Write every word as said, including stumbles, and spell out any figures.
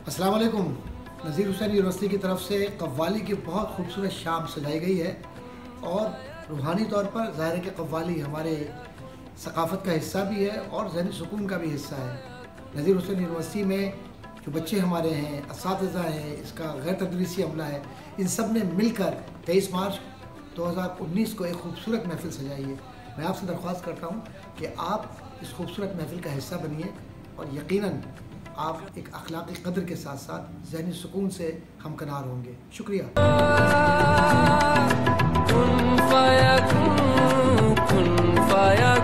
अस्सलाम वालेकुम। नज़ीर हुसैन यूनिवर्सिटी की तरफ से कव्वाली की बहुत खूबसूरत शाम सजाई गई है और रूहानी तौर पर ज़ाहिर है कि कव्वाली हमारे सकाफ़त का हिस्सा भी है और ज़हनी सुकून का भी हिस्सा है। नज़ीर हुसैन यूनिवर्सिटी में जो बच्चे हमारे हैं, असातिज़ा हैं, इसका गैर तदरीसी अमला है, इन सब ने मिलकर तेईस मार्च दो हज़ार उन्नीस को एक खूबसूरत महफ़िल सजाई है। मैं आपसे दरख्वास्त करता हूँ कि आप इस खूबसूरत महफ़िल का हिस्सा बनिए और यकीनन आप एक अखलाकी कदर के साथ साथ ज़हनी सुकून से हमकनार होंगे। शुक्रिया। कुन फाया कुन, कुन फाया